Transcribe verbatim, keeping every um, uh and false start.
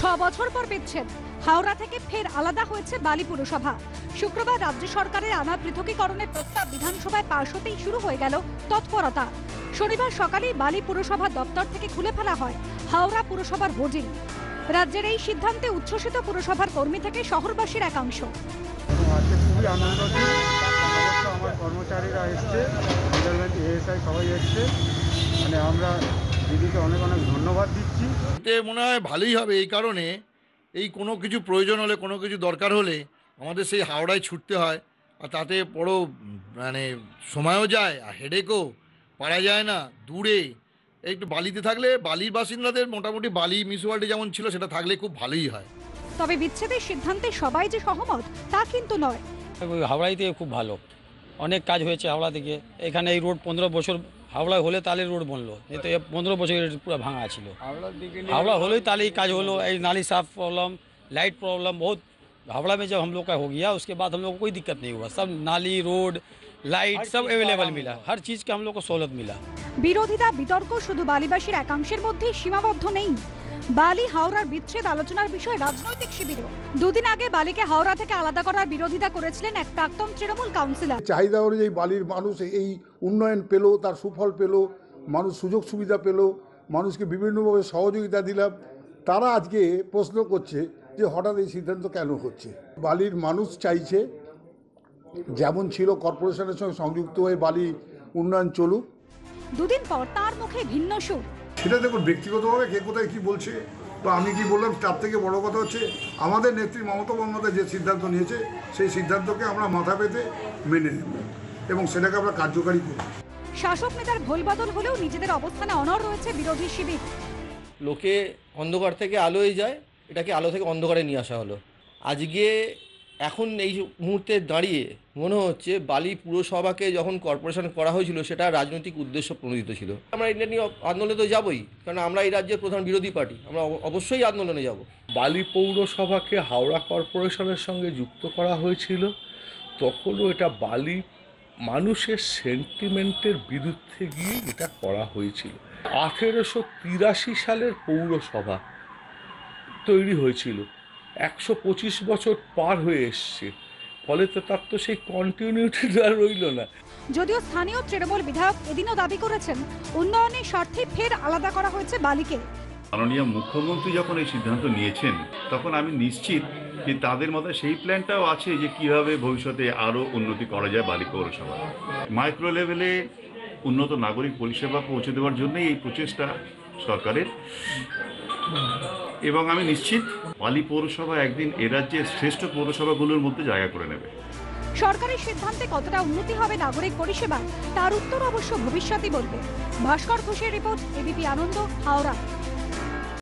বছর পর বিচ্ছেদ, হাওড়া থেকে ফের আলাদা হয়েছে বালি পুরসভা। শুক্রবার রাজ্য সরকারের আনা পৃথকীকরণের প্রস্তাব বিধানসভায় পাশ হতেই শুরু হয়ে গেল তৎপরতা। শনিবার সকালেই বালি পুরসভার দপ্তর থেকে খুলে ফেলা হয় হাওড়া পুরসভার হোর্ডিং। রাজ্যের এই সিদ্ধান্তে উচ্ছ্বসিত পুরসভার কর্মী থেকে শহরবাসীর একাংশ। খুবই আনন্দ, আমার কর্মচারীরা এসছে, এএসআই সবাই এসছে, মানে আমরা দিদিকে অনেক অনেক ধন্যবাদ দিচ্ছি। এতে মনে হয় ভালোই হবে, এই কারণে এই কোনো কিছু প্রয়োজন হলে, কোনো কিছু দরকার হলে আমাদের সেই হাওড়ায় ছুটতে হয়, আর তাতে বড় মানে সময়ও যায় আর হেডেকও পারা যায় না। দূরে একটু বালিতে থাকলে বালির বাসিন্দাদের মোটামুটি বালি মিউনিসিপ্যালিটি যেমন ছিল সেটা থাকলে খুব ভালোই হয়। তবে বিচ্ছেদের সিদ্ধান্তে সবাই যে সহমত তা কিন্তু নয়। হাওড়াই থেকে খুব ভালো, অনেক কাজ হয়েছে হাওড়া থেকে। এখানে এই রোড পনেরো বছর হাওড়ায় হলে তাহলে রোড বনলো, এই তো পনেরো বছর পুরো ভাঙা ছিল। हावड़ा होले ताले काज होलो, नाली साफ प्रॉब्लम, लाइट प्रॉब्लम बहुत। हावड़ा में जब हम लोग का हो गया उसके बाद हम लोग को कोई दिक्कत नहीं हुआ, सब नाली रोड लाइट सब अवेलेबल मिला, हर चीज़ का हम लोग को सहूलत मिला। বিরোধিতা বিতর্ক শুধু বালিবাসীর একাংশের মধ্যেই সীমাবদ্ধ নেই। বালি হাওড়ার বিচ্ছেদ আলোচনার বিষয় রাজনৈতিক শিবিরও। দুদিন আগে বালিকে হাওড়া থেকে আলাদা করার বিরোধিতা করেছিলেন এক প্রাক্তন তৃণমূল কাউন্সিলর। চাহিদা অনুযায়ী বালির মানুষ এই উন্নয়ন পেল, তার সুফল পেল, মানুষ সুযোগ সুবিধা পেল, মানুষকে বিভিন্নভাবে সহযোগিতা দিলাম। তারা আজকে প্রশ্ন করছে যে হঠাৎ এই সিদ্ধান্ত কেন হচ্ছে। বালির মানুষ চাইছে যেমন ছিল কর্পোরেশনের সঙ্গে সংযুক্ত হয়ে বালি উন্নয়ন চলুক। দুদিন পর তার মুখে ভিন্ন সুর। সেটা দেখুন ব্যক্তিগতভাবে কে কোথায় কী বলছে বা আমি কি বললাম, তার থেকে বড় কথা হচ্ছে আমাদের নেত্রী মমতা বন্দ্যোপাধ্যায় যে সিদ্ধান্ত নিয়েছে সেই সিদ্ধান্তকে আমরা মাথা পেতে মেনে নেব এবং সেটাকে আমরা কার্যকারী করব। শাসক নেতার ভোলবদল হলেও নিজেদের অবস্থানে অনড় রয়েছে বিরোধী শিবির। লোকে অন্ধকার থেকে আলোয় যায়, এটাকে আলো থেকে অন্ধকারে নিয়ে আসা হলো। আজকে এখন এই মুহূর্তে দাঁড়িয়ে মনে হচ্ছে বালি পুরসভাকে যখন কর্পোরেশন করা হয়েছিল সেটা রাজনৈতিক উদ্দেশ্য প্রণোদিত ছিল। আমরা এটা নিয়ে আন্দোলনে তো যাবই, কারণ আমরা এই রাজ্যের প্রধান বিরোধী পার্টি, আমরা অবশ্যই আন্দোলনে যাব। বালি পৌরসভাকে হাওড়া কর্পোরেশনের সঙ্গে যুক্ত করা হয়েছিল, তখনও এটা বালি মানুষের সেন্টিমেন্টের বিরুদ্ধে গিয়ে এটা করা হয়েছিল। আঠেরোশো তিরাশি সালের পৌরসভা তৈরি হয়েছিল, একশো পঁচিশ বছর পার হয়ে এসছে, ফলে তো তার তো সেই কন্টিনিউটিটা রইল না। যদিও স্থানীয় তৃণমূল বিধায়ক এদিনও দাবি করেছেন উন্নয়নের স্বার্থে ফের আলাদা করা হয়েছে বালিকে। মাননীয় মুখ্যমন্ত্রী যখন এই সিদ্ধান্ত নিয়েছেন তখন আমি নিশ্চিত যে তাদের মধ্যে সেই প্ল্যানটাও আছে যে কিভাবে ভবিষ্যতে আরও উন্নতি করা যায় বালি পৌরসভা। মাইক্রো লেভেলে উন্নত নাগরিক পরিষেবা পৌঁছে দেওয়ার জন্যই এই প্রচেষ্টা সরকারের, এবং আমি নিশ্চিত বালি পৌরসভা একদিন এ রাজ্যের শ্রেষ্ঠ পৌরসভাগুলোর মধ্যে জায়গা করে নেবে। সরকারের সিদ্ধান্তে কতটা উন্নতি হবে নাগরিক পরিষেবা তার উত্তর অবশ্য ভবিষ্যতই বলবে। ভাস্কর ঘোষের রিপোর্ট, এবিপি আনন্দ, হাওড়া।